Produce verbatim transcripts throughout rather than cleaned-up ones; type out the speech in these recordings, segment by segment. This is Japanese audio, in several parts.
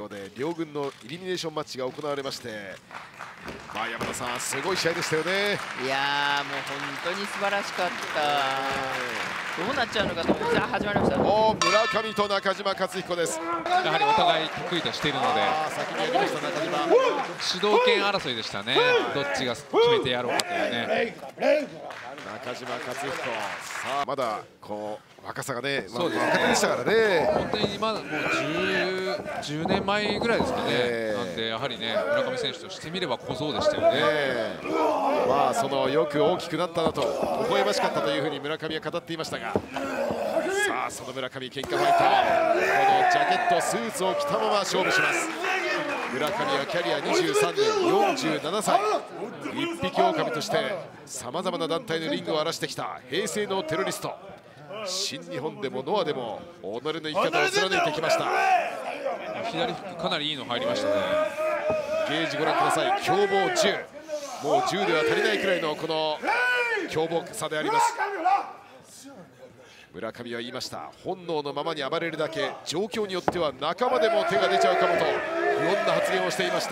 場で両軍のイリミネーションマッチが行われまして、まあ山田さん、すごい試合でしたよね。 いやー、もう本当に素晴らしかった。どうなっちゃうのかと思って、始まりました。 お村上と中島克彦です。 やはりお互い得意としているので、 先にやりました中島。 主導権争いでしたね。どっちが決めてやろうかというね。 中島克彦、さあまだこう若さがね、 そうですね、 若手でしたからね。 本当にまだもうじゅうねんまえぐらいですかね、えー、なんでやはりね、村上選手としてみれば小僧でしたよね。 えー、まあそのよく大きくなったなと、微笑ましかったというふうに村上は語っていましたが、さあその村上、喧嘩ファイター、このジャケット、スーツを着たまま勝負します。村上はキャリアにじゅうさんねん、よんじゅうななさい、一匹狼としてさまざまな団体のリングを荒らしてきた平成のテロリスト。新日本でもノアでも己の生き方を貫いてきました。 左フックかなりいいの入りましたね。 ゲージご覧ください。凶暴じゅう、もうじゅうでは足りないくらいのこの凶暴さであります。村上は言いました。本能のままに暴れるだけ、状況によっては仲間でも手が出ちゃうかもと不穏な発言をしていました。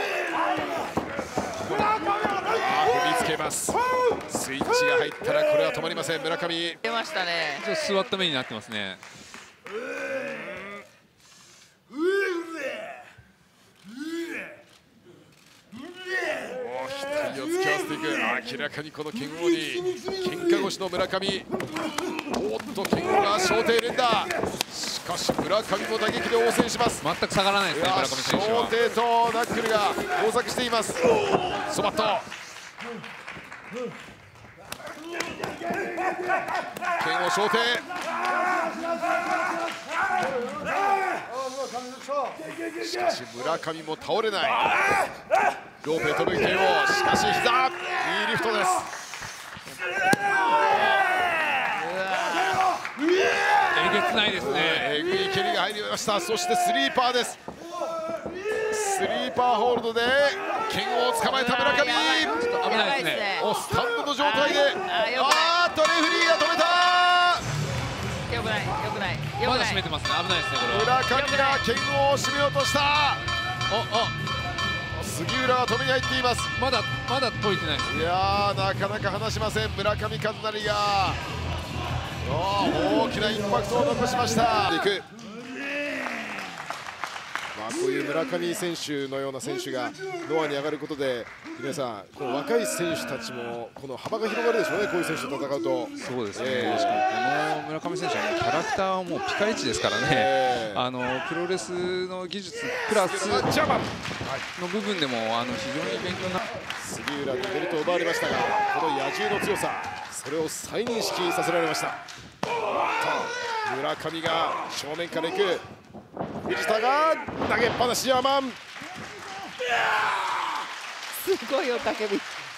踏みつけます。スイッチが入ったらこれは止まりません。村上出ましたね。 ちょっと座った目になってますね。 額を突き合わせていく。明らかにこの剣王に喧嘩腰の村上。おっと剣王が小艇連打。しかし村上も打撃で応戦します。 全く下がらないですね、村上選手は。 小艇とナックルが交錯しています。ソバット剣王小艇。しかし村上も倒れない。ロープへ飛ぶ剣王。しかし膝、いいリフトです。 えげつないですね。 えぐい蹴りが入りました。そしてスリーパーです。スリーパーホールドで剣王を捕まえた村上。 危ないですね。 おスタンドの状態で、あーっとレフリーが止めた。 よくない、よくない。 まだ締めてますね。危ないですね、これは。 村上が剣王を締めようとした。おお杉浦は止めに入っています。 まだまだ解いてないです。 いやーなかなか離しません。村上和成が大きなインパクトを残しました。いく、まあ、こういう村上選手のような選手がノアに上がることで、皆さんこの若い選手たちもこの幅が広がるでしょうね。こういう選手と戦うと。 そうですね、 えー、 しかもこの村上選手はキャラクターはもうピカイチですからね、えー、あのプロレスの技術プラスの部分でもあの非常に勉強になる。 杉浦にベルトを奪われましたが、この野獣の強さ、それを再認識させられました。村上が正面から行く。藤田が投げっぱなし。ヤーマン、 すごい雄たけび。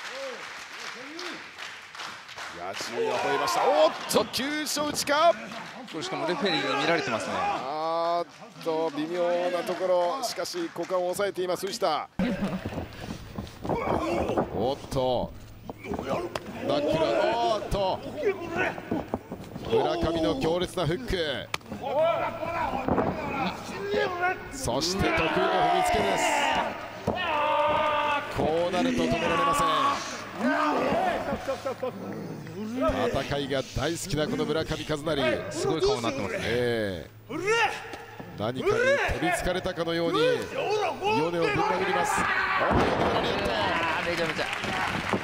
野獣が吠えました。おっと急所打ちか。 これしかもレフェリーに見られてますね。 あーっと微妙なところ、しかし股間を抑えています藤田。おっとナックル、おっと村上の強烈なフック。そして得意の踏みつけです。こうなると止められません。戦いが大好きなこの村上和成、 すごい顔になってますね。 えー、何かに飛びつかれたかのように米をぶん殴ります。 めちゃめちゃ